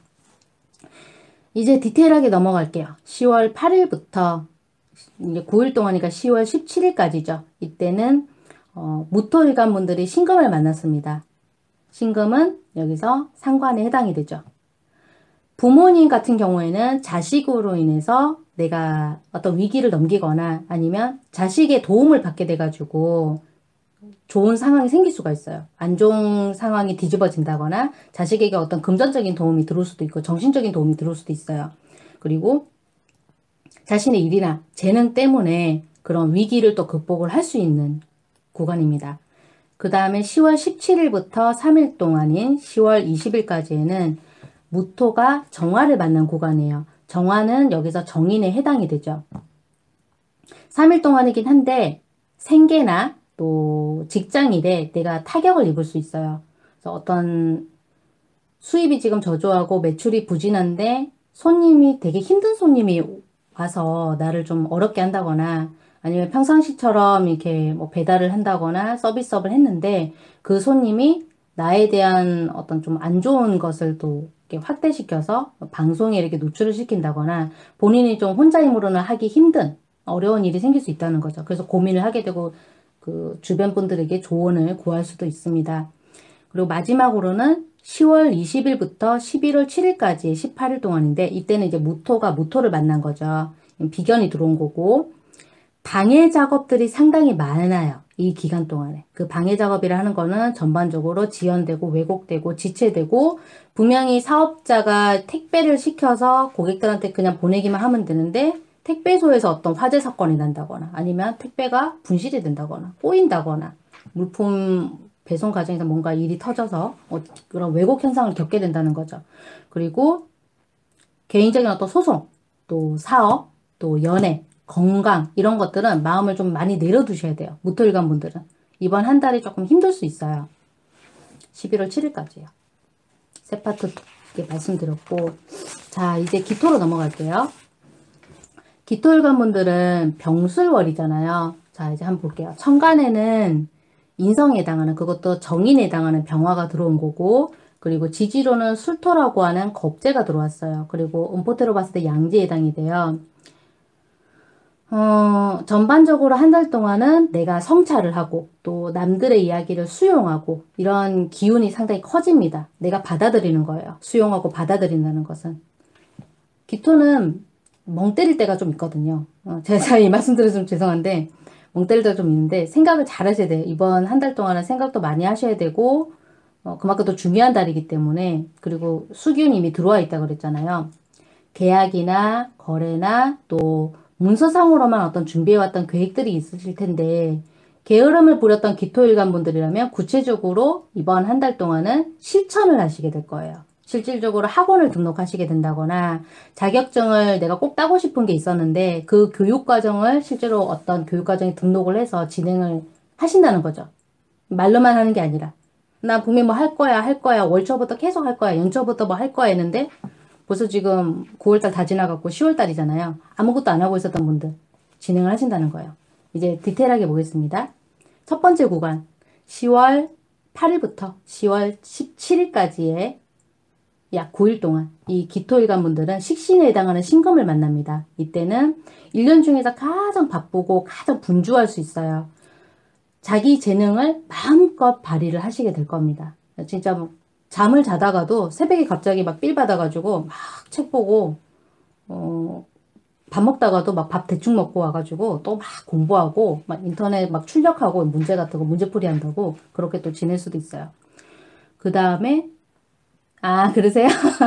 이제 디테일하게 넘어갈게요. 10월 8일부터 이제 9일 동안이니까 10월 17일까지죠. 이때는 무토일관 분들이 신금을 만났습니다. 신금은 여기서 상관에 해당이 되죠. 부모님 같은 경우에는 자식으로 인해서 내가 어떤 위기를 넘기거나 아니면 자식의 도움을 받게 돼가지고 좋은 상황이 생길 수가 있어요. 안 좋은 상황이 뒤집어진다거나 자식에게 어떤 금전적인 도움이 들어올 수도 있고 정신적인 도움이 들어올 수도 있어요. 그리고 자신의 일이나 재능 때문에 그런 위기를 또 극복을 할 수 있는 구간입니다. 그 다음에 10월 17일부터 3일 동안인 10월 20일까지에는 무토가 정화를 만난 구간이에요. 정화는 여기서 정인에 해당이 되죠. 3일 동안이긴 한데 생계나 또 직장일에 내가 타격을 입을 수 있어요. 그래서 어떤 수입이 지금 저조하고 매출이 부진한데 손님이 되게 힘든 손님이 와서 나를 좀 어렵게 한다거나 아니면 평상시처럼 이렇게 뭐 배달을 한다거나 서비스업을 했는데 그 손님이 나에 대한 어떤 좀 안 좋은 것을 또 이렇게 확대시켜서 방송에 이렇게 노출을 시킨다거나 본인이 좀 혼자 힘으로는 하기 힘든 어려운 일이 생길 수 있다는 거죠. 그래서 고민을 하게 되고 그 주변 분들에게 조언을 구할 수도 있습니다. 그리고 마지막으로는 10월 20일부터 11월 7일까지 18일 동안인데 이때는 이제 무토가 무토를 만난 거죠. 비견이 들어온 거고 방해 작업들이 상당히 많아요. 이 기간 동안에. 그 방해 작업이라 하는 거는 전반적으로 지연되고 왜곡되고 지체되고 분명히 사업자가 택배를 시켜서 고객들한테 그냥 보내기만 하면 되는데 택배소에서 어떤 화재 사건이 난다거나 아니면 택배가 분실이 된다거나 꼬인다거나 물품 배송 과정에서 뭔가 일이 터져서 그런 왜곡 현상을 겪게 된다는 거죠. 그리고 개인적인 어떤 소송, 또 사업, 또 연애, 건강 이런 것들은 마음을 좀 많이 내려두셔야 돼요. 무토일관 분들은. 이번 한 달이 조금 힘들 수 있어요. 11월 7일까지요. 세 파트 이렇게 말씀드렸고 자 이제 기토로 넘어갈게요. 기토일관 분들은 병술월이잖아요. 자, 이제 한번 볼게요. 천간에는 인성에 해당하는, 그것도 정인에 해당하는 병화가 들어온 거고, 그리고 지지로는 술토라고 하는 겁재가 들어왔어요. 그리고 음포태로 봤을 때 양지에 해당이 돼요. 전반적으로 한 달 동안은 내가 성찰을 하고 또 남들의 이야기를 수용하고 이런 기운이 상당히 커집니다. 내가 받아들이는 거예요. 수용하고 받아들인다는 것은. 기토는 멍 때릴 때가 좀 있거든요. 제가 이 말씀 드려서 좀 죄송한데 멍 때릴 때가 좀 있는데 생각을 잘 하셔야 돼요. 이번 한 달 동안은 생각도 많이 하셔야 되고 그만큼 또 중요한 달이기 때문에 그리고 수기운이 이미 들어와 있다 그랬잖아요. 계약이나 거래나 또 문서상으로만 어떤 준비해왔던 계획들이 있으실 텐데 게으름을 부렸던 기토일간 분들이라면 구체적으로 이번 한 달 동안은 실천을 하시게 될 거예요. 실질적으로 학원을 등록하시게 된다거나 자격증을 내가 꼭 따고 싶은 게 있었는데 그 교육과정을 실제로 어떤 교육과정에 등록을 해서 진행을 하신다는 거죠. 말로만 하는 게 아니라 나 분명히 뭐 할 거야 월초부터 계속 할 거야 연초부터 뭐 할 거야 했는데 벌써 지금 9월달 다 지나갔고 10월달이잖아요. 아무것도 안 하고 있었던 분들 진행을 하신다는 거예요. 이제 디테일하게 보겠습니다. 첫 번째 구간 10월 8일부터 10월 17일까지의 약 9일 동안 이 기토일간 분들은 식신에 해당하는 신금을 만납니다. 이때는 1년 중에서 가장 바쁘고 가장 분주할 수 있어요. 자기 재능을 마음껏 발휘를 하시게 될 겁니다. 진짜 뭐 잠을 자다가도 새벽에 갑자기 막 삘 받아가지고 막 책 보고 밥 먹다가도 막 밥 대충 먹고 와가지고 또 막 공부하고 막 인터넷 막 출력하고 문제 같은 거 문제풀이 한다고 그렇게 또 지낼 수도 있어요. 그 다음에 그러세요?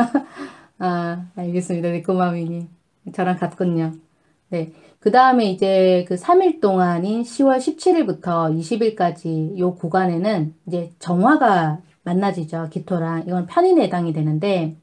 알겠습니다. 네, 고마미님. 저랑 같군요. 네. 그 다음에 이제 그 3일 동안인 10월 17일부터 20일까지 요 구간에는 이제 정화가 만나지죠. 기토랑. 이건 편인에 해당이 되는데,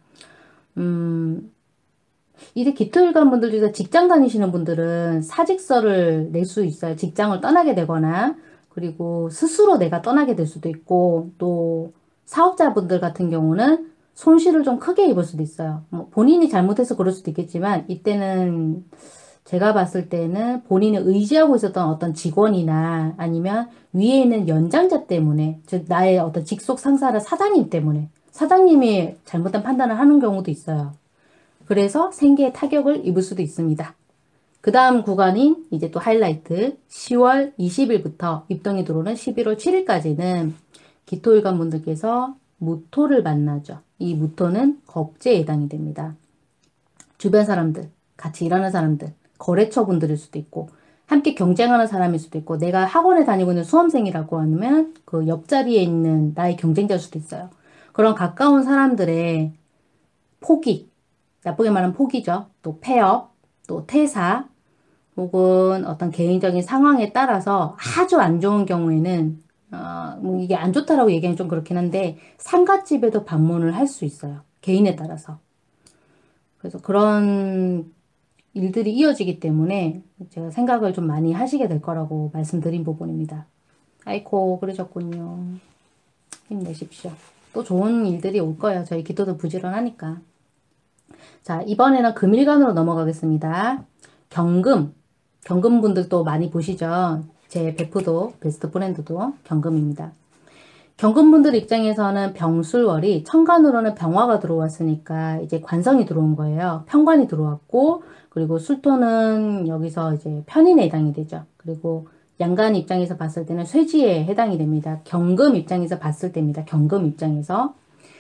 이제 기토일관 분들 중에서 직장 다니시는 분들은 사직서를 낼 수 있어요. 직장을 떠나게 되거나, 그리고 스스로 내가 떠나게 될 수도 있고, 또 사업자분들 같은 경우는 손실을 좀 크게 입을 수도 있어요. 뭐 본인이 잘못해서 그럴 수도 있겠지만, 이때는 제가 봤을 때는 본인이 의지하고 있었던 어떤 직원이나 아니면 위에 있는 연장자 때문에, 즉, 나의 어떤 직속 상사나 사장님 때문에, 사장님이 잘못된 판단을 하는 경우도 있어요. 그래서 생계에 타격을 입을 수도 있습니다. 그 다음 구간인 이제 또 하이라이트 10월 20일부터 입동이 들어오는 11월 7일까지는 기토일관 분들께서 무토를 만나죠. 이 무토는 겁재에 해당이 됩니다. 주변 사람들, 같이 일하는 사람들, 거래처 분들일 수도 있고 함께 경쟁하는 사람일 수도 있고 내가 학원에 다니고 있는 수험생이라고 하면 그 옆자리에 있는 나의 경쟁자일 수도 있어요. 그런 가까운 사람들의 포기, 나쁘게 말하면 포기죠. 또 폐업, 또 퇴사, 혹은 어떤 개인적인 상황에 따라서 아주 안 좋은 경우에는, 뭐 이게 안 좋다라고 얘기하면 좀 그렇긴 한데, 상갓집에도 방문을 할 수 있어요. 개인에 따라서. 그래서 그런 일들이 이어지기 때문에 제가 생각을 좀 많이 하시게 될 거라고 말씀드린 부분입니다. 아이코, 그러셨군요. 힘내십시오. 또 좋은 일들이 올 거예요. 저희 기도도 부지런하니까. 자, 이번에는 금일간으로 넘어가겠습니다. 경금. 경금 분들도 많이 보시죠? 제 베프도, 베스트 프렌드도 경금입니다. 경금 분들 입장에서는 병술월이 천간으로는 병화가 들어왔으니까 이제 관성이 들어온 거예요. 편관이 들어왔고, 그리고 술토는 여기서 이제 편인에 해당이 되죠. 그리고 양간 입장에서 봤을 때는 쇠지에 해당이 됩니다. 경금 입장에서 봤을 때입니다. 경금 입장에서.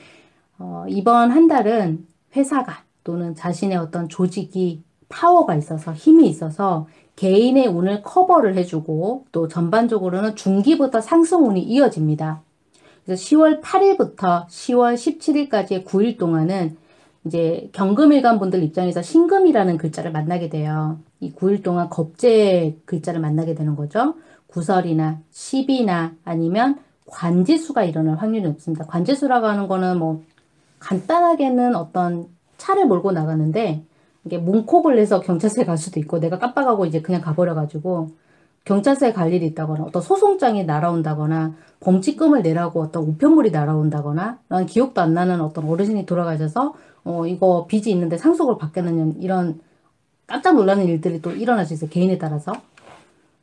이번 한 달은 회사가 또는 자신의 어떤 조직이 파워가 있어서 힘이 있어서 개인의 운을 커버를 해주고 또 전반적으로는 중기부터 상승운이 이어집니다. 그래서 10월 8일부터 10월 17일까지의 9일 동안은 이제 경금일간 분들 입장에서 신금이라는 글자를 만나게 돼요. 이 9일 동안 겁재 글자를 만나게 되는 거죠. 구설이나 시비나 아니면 관지수가 일어날 확률이 높습니다. 관지수라고 하는 거는 뭐 간단하게는 어떤 차를 몰고 나가는데 이게 문콕을 내서 경찰서에 갈 수도 있고 내가 깜빡하고 이제 그냥 가버려가지고 경찰서에 갈 일이 있다거나 어떤 소송장이 날아온다거나 범칙금을 내라고 어떤 우편물이 날아온다거나 난 기억도 안 나는 어떤 어르신이 돌아가셔서 이거 빚이 있는데 상속을 받겠느냐 이런 깜짝 놀라는 일들이 또 일어날 수 있어요. 개인에 따라서.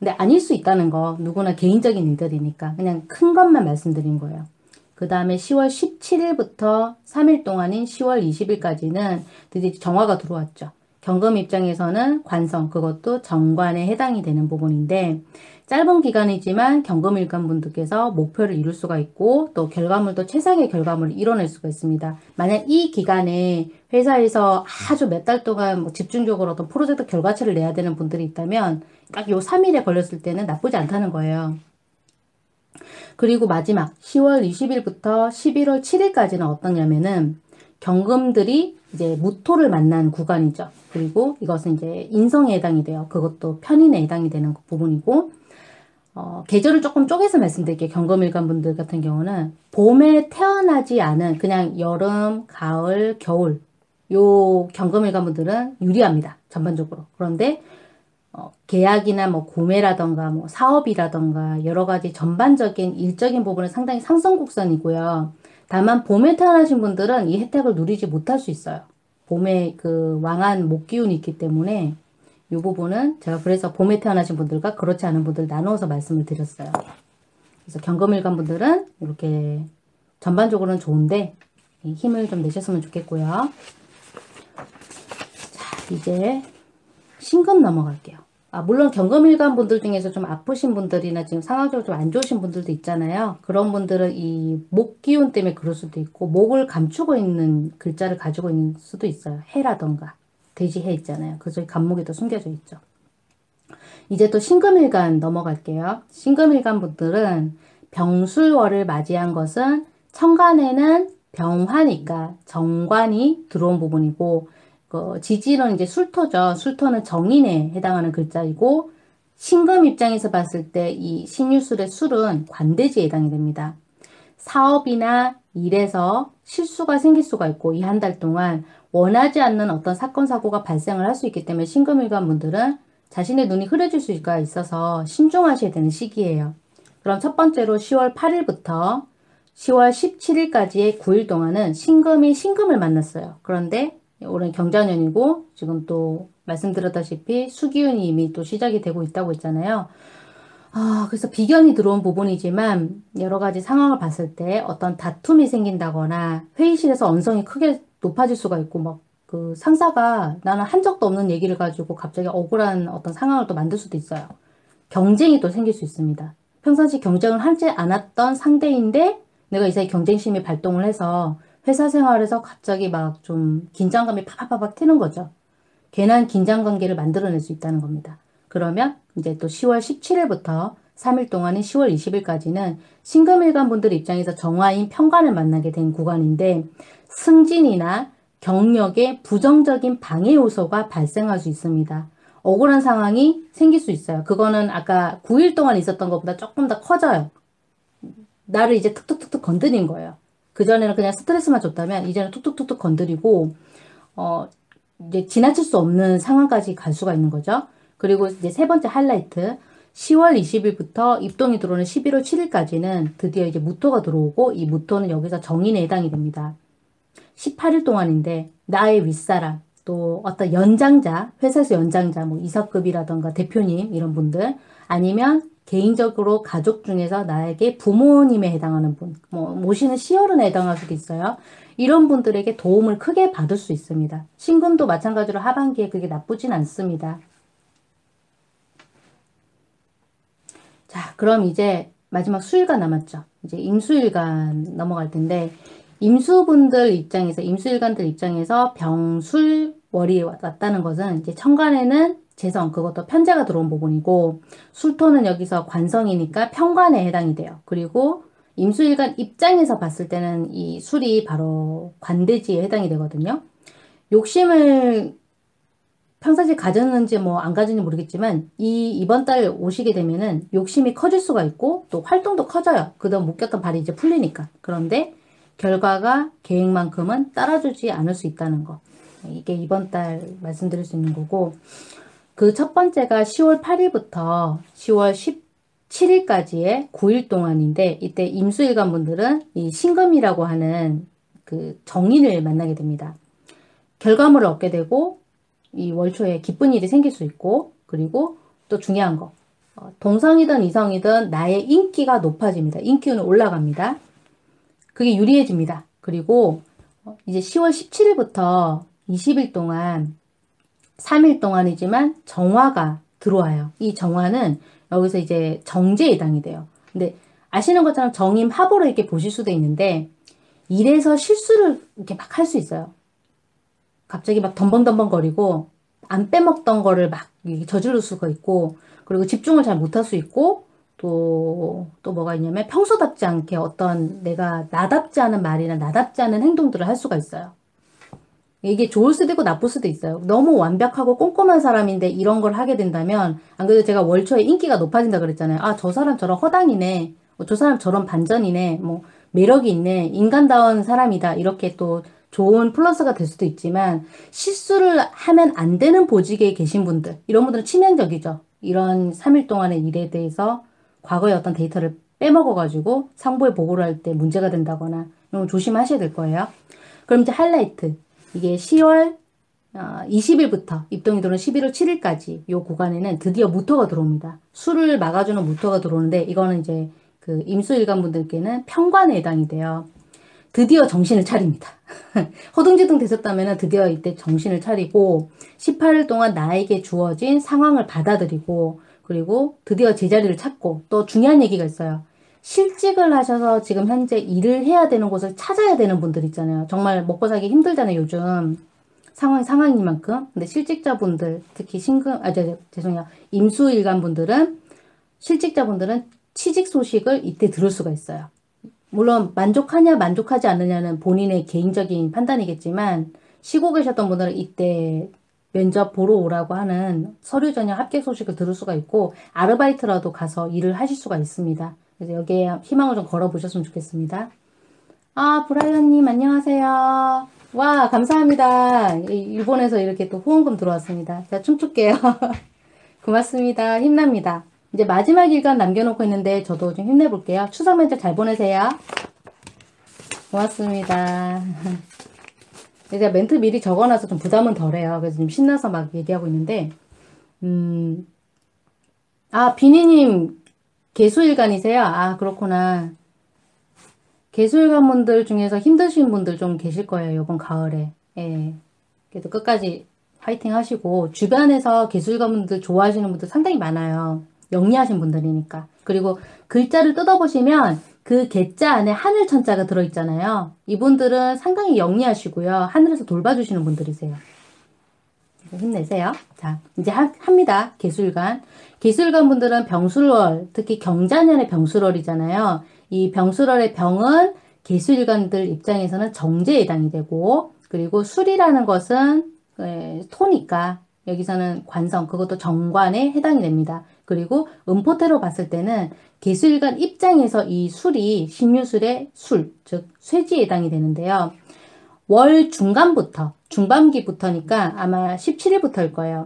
근데 아닐 수 있다는 거 누구나 개인적인 일들이니까 그냥 큰 것만 말씀드린 거예요. 그 다음에 10월 17일부터 3일 동안인 10월 20일까지는 드디어 정화가 들어왔죠. 경금 입장에서는 관성, 그것도 정관에 해당이 되는 부분인데 짧은 기간이지만 경금일간 분들께서 목표를 이룰 수가 있고 또 결과물도 최상의 결과물을 이뤄낼 수가 있습니다. 만약 이 기간에 회사에서 아주 몇 달 동안 뭐 집중적으로 어떤 프로젝트 결과치를 내야 되는 분들이 있다면 딱 요 3일에 걸렸을 때는 나쁘지 않다는 거예요. 그리고 마지막 10월 20일부터 11월 7일까지는 어떠냐면은 경금들이 이제 무토를 만난 구간이죠. 그리고 이것은 이제 인성에 해당이 돼요. 그것도 편인에 해당이 되는 부분이고 계절을 조금 쪼개서 말씀드릴게요. 경금일간 분들 같은 경우는 봄에 태어나지 않은 그냥 여름, 가을, 겨울 요 경금일간 분들은 유리합니다. 전반적으로. 그런데 계약이나 뭐 구매라던가 뭐 사업이라던가 여러 가지 전반적인 일적인 부분은 상당히 상승곡선이고요. 다만 봄에 태어나신 분들은 이 혜택을 누리지 못할 수 있어요. 봄에 그 왕한 목기운이 있기 때문에 이 부분은 제가 그래서 봄에 태어나신 분들과 그렇지 않은 분들 나누어서 말씀을 드렸어요. 그래서 경금일간 분들은 이렇게 전반적으로는 좋은데 힘을 좀 내셨으면 좋겠고요. 자, 이제 신금 넘어갈게요. 물론 경금일간 분들 중에서 좀 아프신 분들이나 지금 상황적으로 좀 안 좋으신 분들도 있잖아요. 그런 분들은 이 목 기운 때문에 그럴 수도 있고 목을 감추고 있는 글자를 가지고 있는 수도 있어요. 해라던가 돼지해 있잖아요. 그래서 간목이 또 숨겨져 있죠. 이제 또 신금일간 넘어갈게요. 신금일간 분들은 병술월을 맞이한 것은 천간에는 병화니까 정관이 들어온 부분이고 지지는 이제 술토죠. 술토는 정인에 해당하는 글자이고 신금 입장에서 봤을 때 이 신유술의 술은 관대지에 해당이 됩니다. 사업이나 일에서 실수가 생길 수가 있고 이 한 달 동안 원하지 않는 어떤 사건 사고가 발생을 할 수 있기 때문에 신금일간 분들은 자신의 눈이 흐려질 수가 있어서 신중하셔야 되는 시기예요. 그럼 첫 번째로 10월 8일부터 10월 17일까지의 9일 동안은 신금이 신금을 만났어요. 그런데 올해는 경자년이고 지금 또 말씀드렸다시피 수기운이 이미 또 시작이 되고 있다고 했잖아요. 그래서 비견이 들어온 부분이지만 여러 가지 상황을 봤을 때 어떤 다툼이 생긴다거나 회의실에서 언성이 크게 높아질 수가 있고 막 그 상사가 나는 한 적도 없는 얘기를 가지고 갑자기 억울한 어떤 상황을 또 만들 수도 있어요. 경쟁이 또 생길 수 있습니다. 평상시 경쟁을 하지 않았던 상대인데 내가 이 사이 경쟁심이 발동을 해서 회사 생활에서 갑자기 막 좀 긴장감이 팍팍팍 튀는 거죠. 괜한 긴장 관계를 만들어낼 수 있다는 겁니다. 그러면 이제 또 10월 17일부터 3일 동안인 10월 20일까지는 신금일간 분들 입장에서 정화인 편관을 만나게 된 구간인데 승진이나 경력에 부정적인 방해 요소가 발생할 수 있습니다. 억울한 상황이 생길 수 있어요. 그거는 아까 9일 동안 있었던 것보다 조금 더 커져요. 나를 이제 툭툭툭툭 건드린 거예요. 그전에는 그냥 스트레스만 줬다면 이제는 툭툭툭툭 건드리고 이제 지나칠 수 없는 상황까지 갈 수가 있는 거죠. 그리고 이제 세 번째 하이라이트 10월 20일부터 입동이 들어오는 11월 7일까지는 드디어 이제 무토가 들어오고 이 무토는 여기서 정인에 해당이 됩니다. 18일 동안인데 나의 윗사람 또 어떤 연장자 회사에서 연장자 뭐 이사급이라던가 대표님 이런 분들 아니면 개인적으로 가족 중에서 나에게 부모님에 해당하는 분, 뭐 모시는 시어른에 해당할 수도 있어요. 이런 분들에게 도움을 크게 받을 수 있습니다. 신금도 마찬가지로 하반기에 그게 나쁘진 않습니다. 자, 그럼 이제 마지막 수일간 남았죠. 이제 임수일간 넘어갈 텐데 임수분들 입장에서 임수일간들 입장에서 병술월이 왔다는 것은 이제 천간에는 재성 그것도 편재가 들어온 부분이고 술토는 여기서 관성이니까 편관에 해당이 돼요. 그리고 임수일간 입장에서 봤을 때는 이 술이 바로 관대지에 해당이 되거든요. 욕심을 평상시에 가졌는지 뭐 안 가졌는지 모르겠지만 이번 달 오시게 되면은 욕심이 커질 수가 있고 또 활동도 커져요. 그동안 묶였던 발이 이제 풀리니까. 그런데 결과가 계획만큼은 따라주지 않을 수 있다는 거. 이게 이번 달 말씀드릴 수 있는 거고 그 첫 번째가 10월 8일부터 10월 17일까지의 9일 동안인데 이때 임수일간 분들은 이 신금이라고 하는 그 정인을 만나게 됩니다. 결과물을 얻게 되고 이 월초에 기쁜 일이 생길 수 있고 그리고 또 중요한 거 동성이든 이성이든 나의 인기가 높아집니다. 인기는 올라갑니다. 그게 유리해집니다. 그리고 이제 10월 17일부터 20일 동안 3일 동안이지만 정화가 들어와요. 이 정화는 여기서 이제 정제의 당이 돼요. 근데 아시는 것처럼 정임합으로 이렇게 보실 수도 있는데 일에서 실수를 이렇게 막 할 수 있어요. 갑자기 막 덤벙덤벙거리고 안 빼먹던 거를 막 저지를 수가 있고 그리고 집중을 잘 못할 수 있고 또 뭐가 있냐면 평소답지 않게 어떤 내가 나답지 않은 말이나 나답지 않은 행동들을 할 수가 있어요. 이게 좋을 수도 있고 나쁠 수도 있어요. 너무 완벽하고 꼼꼼한 사람인데 이런 걸 하게 된다면, 안 그래도 제가 월초에 인기가 높아진다 그랬잖아요. 아, 저 사람 저런 허당이네. 저 사람 저런 반전이네. 뭐, 매력이 있네. 인간다운 사람이다. 이렇게 또 좋은 플러스가 될 수도 있지만, 실수를 하면 안 되는 보직에 계신 분들, 이런 분들은 치명적이죠. 이런 3일 동안의 일에 대해서 과거의 어떤 데이터를 빼먹어가지고 상부에 보고를 할 때 문제가 된다거나, 이런 거 조심하셔야 될 거예요. 그럼 이제 하이라이트. 이게 10월 20일부터 입동이 들어오는 11월 7일까지 이 구간에는 드디어 무토가 들어옵니다. 수를 막아주는 무토가 들어오는데 이거는 이제 그 임수일간 분들께는 편관에 해당이 돼요. 드디어 정신을 차립니다. 허둥지둥 되셨다면 드디어 이때 정신을 차리고 18일 동안 나에게 주어진 상황을 받아들이고 그리고 드디어 제자리를 찾고 또 중요한 얘기가 있어요. 실직을 하셔서 지금 현재 일을 해야 되는 곳을 찾아야 되는 분들 있잖아요. 정말 먹고 살기 힘들잖아요, 요즘. 상황이만큼. 근데 실직자분들, 특히 죄송해요. 임수일간분들은, 실직자분들은 취직 소식을 이때 들을 수가 있어요. 물론 만족하냐 만족하지 않느냐는 본인의 개인적인 판단이겠지만 쉬고 계셨던 분들은 이때 면접 보러 오라고 하는 서류 전형 합격 소식을 들을 수가 있고 아르바이트라도 가서 일을 하실 수가 있습니다. 그래서 여기에 희망을 좀 걸어보셨으면 좋겠습니다. 아, 브라이언님 안녕하세요. 와, 감사합니다. 일본에서 이렇게 또 후원금 들어왔습니다. 제가 춤출게요. 고맙습니다. 힘납니다. 이제 마지막 일간 남겨놓고 있는데 저도 좀 힘내볼게요. 추석 명절 잘 보내세요. 고맙습니다. 제가 멘트 미리 적어놔서 좀 부담은 덜해요. 그래서 좀 신나서 막 얘기하고 있는데, 비니님 개수일간이세요? 아, 그렇구나. 개수일간 분들 중에서 힘드신 분들 좀 계실 거예요. 이번 가을에. 예. 그래도 끝까지 파이팅 하시고, 주변에서 개수일간 분들 좋아하시는 분들 상당히 많아요. 영리하신 분들이니까. 그리고 글자를 뜯어보시면 그 개자 안에 하늘 천자가 들어있잖아요. 이분들은 상당히 영리하시고요. 하늘에서 돌봐주시는 분들이세요. 힘내세요. 자, 이제 합니다. 개술관. 개술관 분들은 병술월, 특히 경자년의 병술월이잖아요. 이 병술월의 병은 개술관들 입장에서는 정제에 해당이 되고, 그리고 술이라는 것은 토니까 여기서는 관성, 그것도 정관에 해당이 됩니다. 그리고 음포태로 봤을 때는 개술관 입장에서 이 술이 신유술의 술, 즉 쇠지에 해당이 되는데요. 월 중간부터, 중반기부터니까 아마 17일부터일 거예요.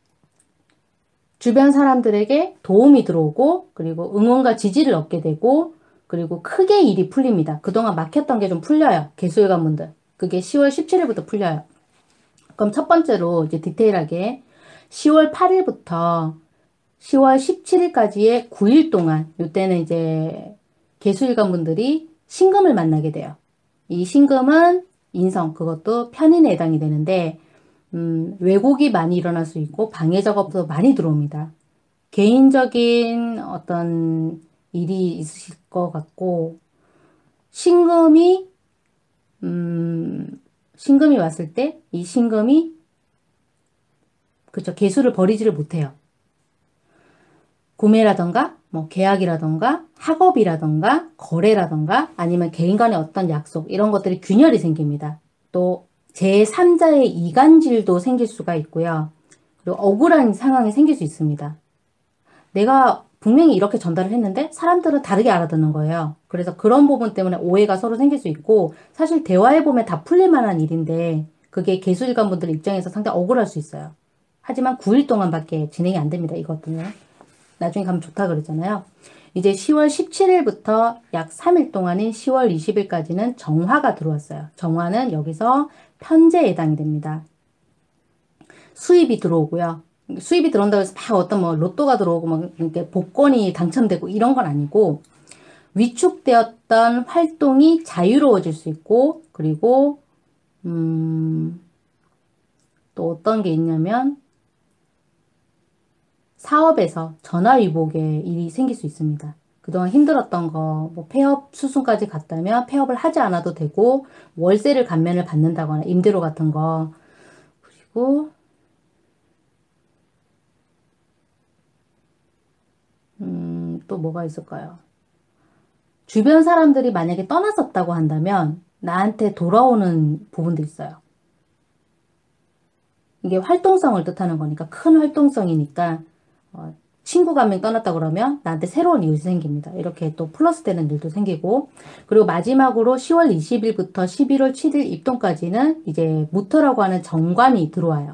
주변 사람들에게 도움이 들어오고, 그리고 응원과 지지를 얻게 되고, 그리고 크게 일이 풀립니다. 그동안 막혔던 게 좀 풀려요. 개수일관분들. 그게 10월 17일부터 풀려요. 그럼 첫 번째로 이제 디테일하게 10월 8일부터 10월 17일까지의 9일 동안, 이때는 이제 개수일관분들이 신금을 만나게 돼요. 이 신금은 인성, 그것도 편인에 해당이 되는데, 왜곡이 많이 일어날 수 있고, 방해 작업도 많이 들어옵니다. 개인적인 어떤 일이 있으실 것 같고, 신금이, 신금이 왔을 때, 이 신금이, 그쵸, 개수를 버리지를 못해요. 구매라던가, 뭐, 계약이라던가, 학업이라던가, 거래라던가, 아니면 개인 간의 어떤 약속, 이런 것들이 균열이 생깁니다. 또, 제3자의 이간질도 생길 수가 있고요. 그리고 억울한 상황이 생길 수 있습니다. 내가 분명히 이렇게 전달을 했는데 사람들은 다르게 알아듣는 거예요. 그래서 그런 부분 때문에 오해가 서로 생길 수 있고 사실 대화해보면 다 풀릴 만한 일인데 그게 개수일관 분들 입장에서 상당히 억울할 수 있어요. 하지만 9일 동안밖에 진행이 안 됩니다. 이것들은. 나중에 가면 좋다 그랬잖아요. 이제 10월 17일부터 약 3일 동안인 10월 20일까지는 정화가 들어왔어요. 정화는 여기서 편제에 해당이 됩니다. 수입이 들어오고요. 수입이 들어온다고 해서 막 어떤 뭐 로또가 들어오고 막 이렇게 복권이 당첨되고 이런 건 아니고 위축되었던 활동이 자유로워질 수 있고 그리고 또 어떤 게 있냐면 사업에서 전화위복의 일이 생길 수 있습니다. 그동안 힘들었던 거, 뭐 폐업 수순까지 갔다면 폐업을 하지 않아도 되고 월세를 감면을 받는다거나 임대료 같은 거 그리고 또 뭐가 있을까요? 주변 사람들이 만약에 떠났었다고 한다면 나한테 돌아오는 부분도 있어요. 이게 활동성을 뜻하는 거니까 큰 활동성이니까 친구가 한 명 떠났다 그러면 나한테 새로운 이웃이 생깁니다. 이렇게 또 플러스 되는 일도 생기고 그리고 마지막으로 10월 20일부터 11월 7일 입동까지는 이제 무토라고 하는 정관이 들어와요.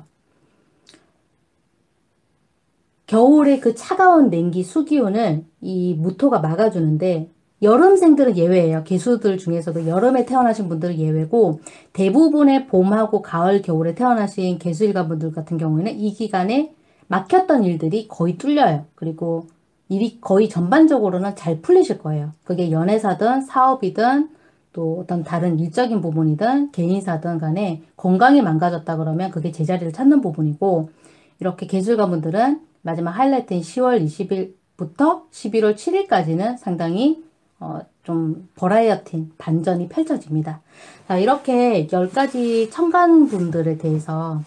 겨울의 그 차가운 냉기 수기온을 이 무토가 막아주는데 여름생들은 예외예요. 개수들 중에서도 여름에 태어나신 분들은 예외고 대부분의 봄하고 가을, 겨울에 태어나신 개수일관 분들 같은 경우에는 이 기간에 막혔던 일들이 거의 뚫려요. 그리고 일이 거의 전반적으로는 잘 풀리실 거예요. 그게 연애사든 사업이든 또 어떤 다른 일적인 부분이든 개인사든 간에 건강이 망가졌다 그러면 그게 제자리를 찾는 부분이고 이렇게 개수일관 분들은 마지막 하이라이트인 10월 20일부터 11월 7일까지는 상당히 좀 버라이어티한 반전이 펼쳐집니다. 자, 이렇게 10가지 천간분들에 대해서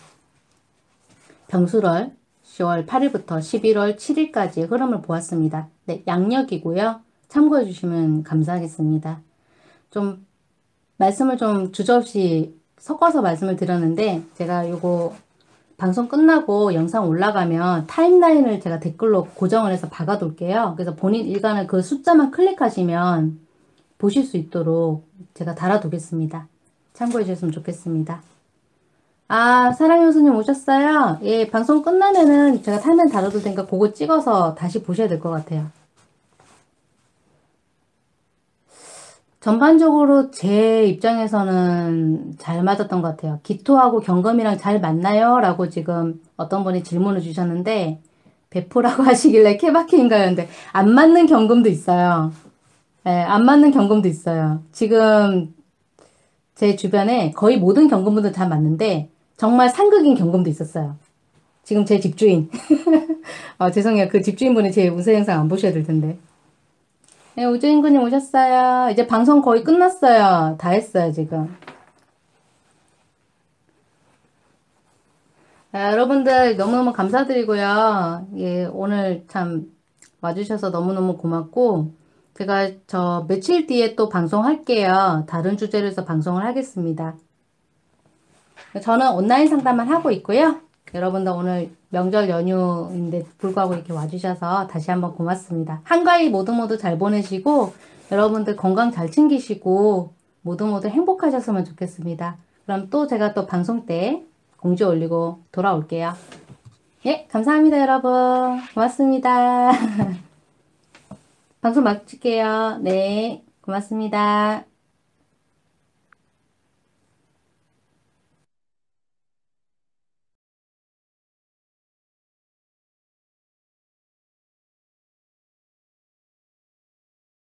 병술월 10월 8일부터 11월 7일까지의 흐름을 보았습니다. 네, 양력이고요. 참고해 주시면 감사하겠습니다. 좀 말씀을 좀 주저없이 섞어서 말씀을 드렸는데 제가 요거 방송 끝나고 영상 올라가면 타임라인을 제가 댓글로 고정을 해서 박아둘게요. 그래서 본인 일간을 그 숫자만 클릭하시면 보실 수 있도록 제가 달아두겠습니다. 참고해 주셨으면 좋겠습니다. 아, 사랑의 교수님 오셨어요? 예, 방송 끝나면은 제가 타임라인 달아둘 테니까 그거 찍어서 다시 보셔야 될 것 같아요. 전반적으로 제 입장에서는 잘 맞았던 것 같아요. 기토하고 경금이랑 잘 맞나요? 라고 지금 어떤 분이 질문을 주셨는데 베프라고 하시길래 케바케인가요? 근데 안 맞는 경금도 있어요. 예, 안 맞는 경금도 있어요. 지금 제 주변에 거의 모든 경금분들 다 맞는데 정말 상극인 경금도 있었어요. 지금 제 집주인. 죄송해요. 그 집주인분이 제 운세 영상 안 보셔야 될 텐데. 네, 우주인구님 오셨어요. 이제 방송 거의 끝났어요. 다 했어요, 지금. 여러분들 너무너무 감사드리고요. 예, 오늘 참 와주셔서 너무너무 고맙고, 제가 저 며칠 뒤에 또 방송할게요. 다른 주제로 해서 방송을 하겠습니다. 저는 온라인 상담만 하고 있고요. 여러분들 오늘 명절 연휴인데 불구하고 이렇게 와주셔서 다시 한번 고맙습니다. 한가위 모두 잘 보내시고 여러분들 건강 잘 챙기시고 모두 행복하셨으면 좋겠습니다. 그럼 또 제가 또 방송 때 공지 올리고 돌아올게요. 예, 감사합니다, 여러분. 고맙습니다. 방송 마칠게요. 네, 고맙습니다.